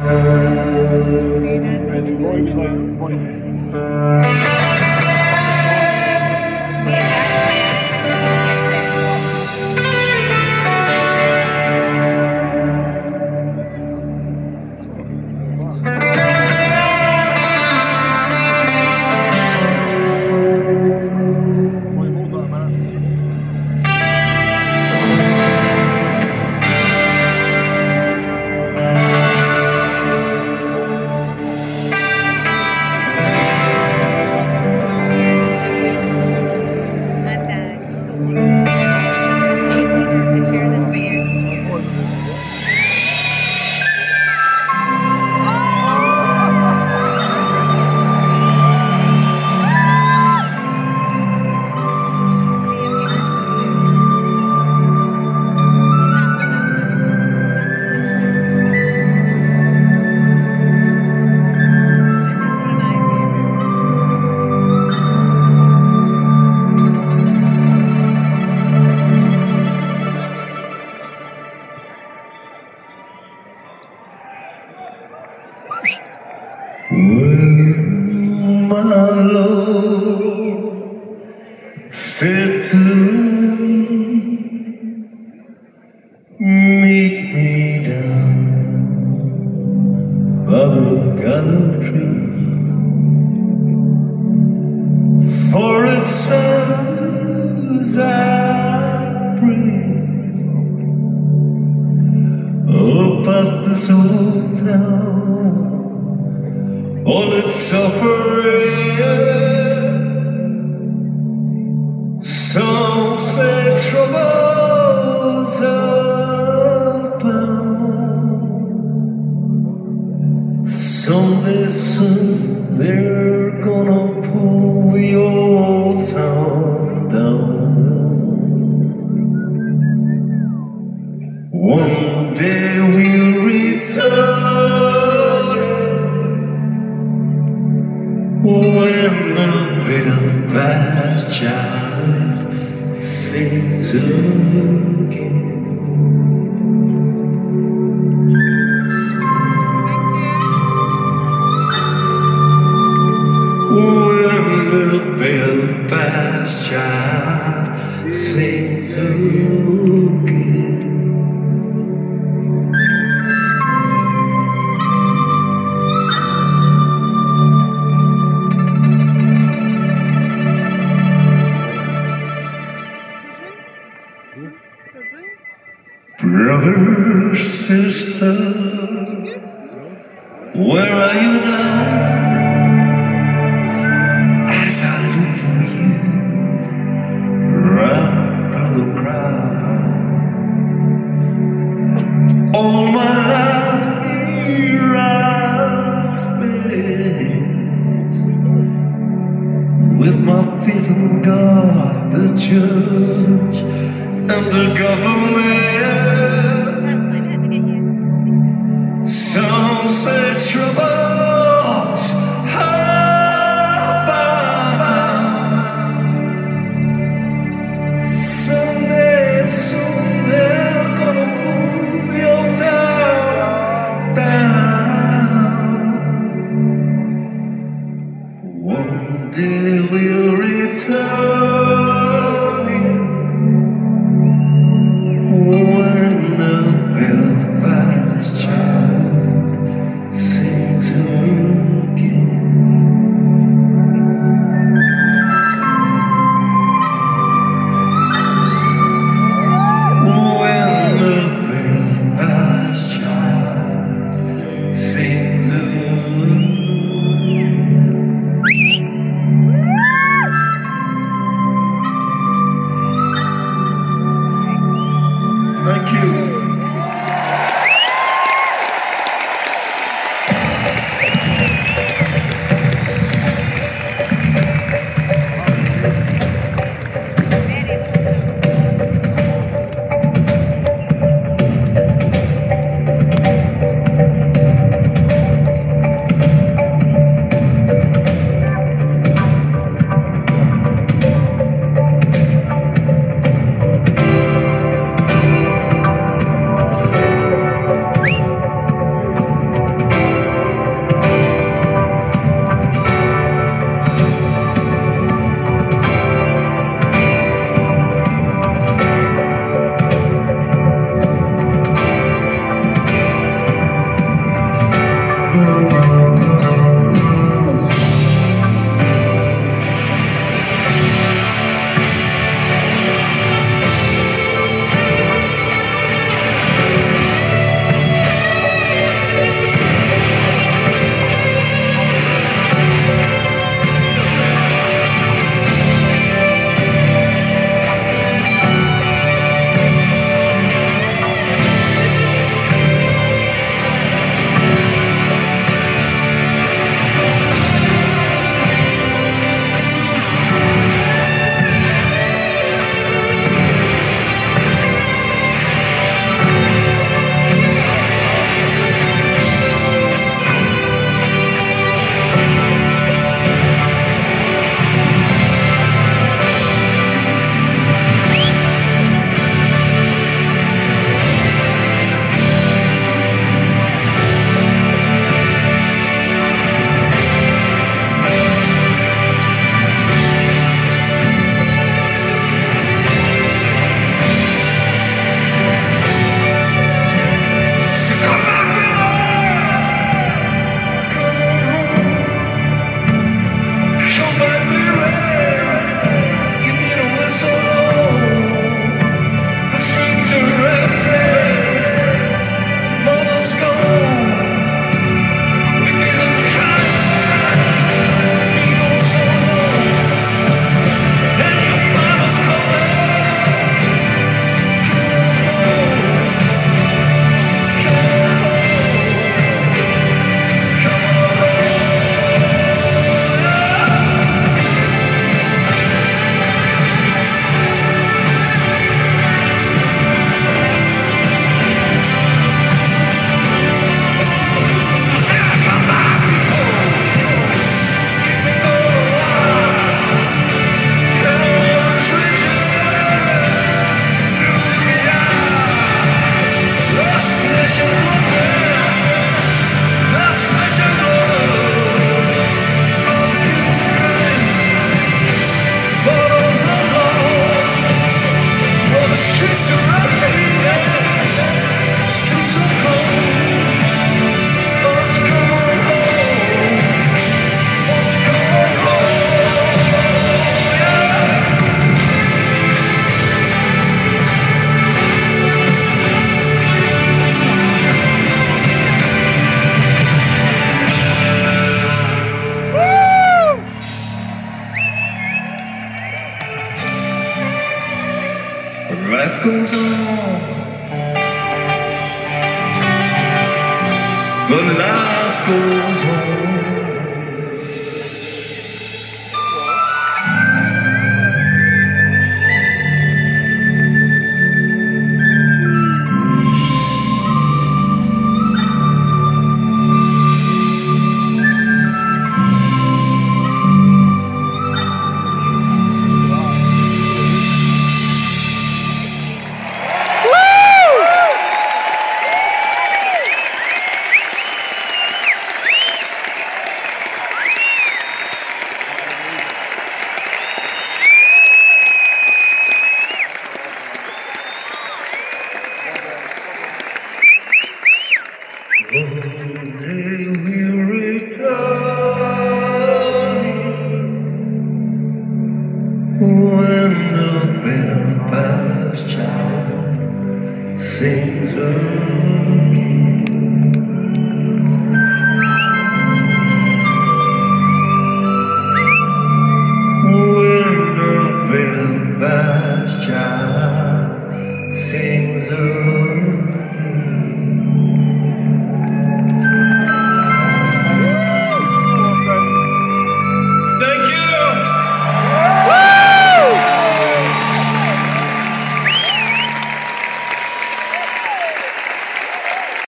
Roy was like, my Lord said to me, meet me down by the gallows tree, for it sounds I bring up at this old town. All its suffering, some say troubles abound. Someday soon they're gonna pull the old town down. One day we'll return when the Belfast child sings again. When the Belfast child sings again. Brother, sister, where are you now? As I look for you, right through the crowd. All my life here I spent, with my faith in God, the church, and the government. Some say troubles abound. Someday soon they're gonna pull the old town down. One day we'll return when the Belfast child sings again. When the Belfast child sings again. goes on, but life goes on. One day we'll return when the Belfast child sings again.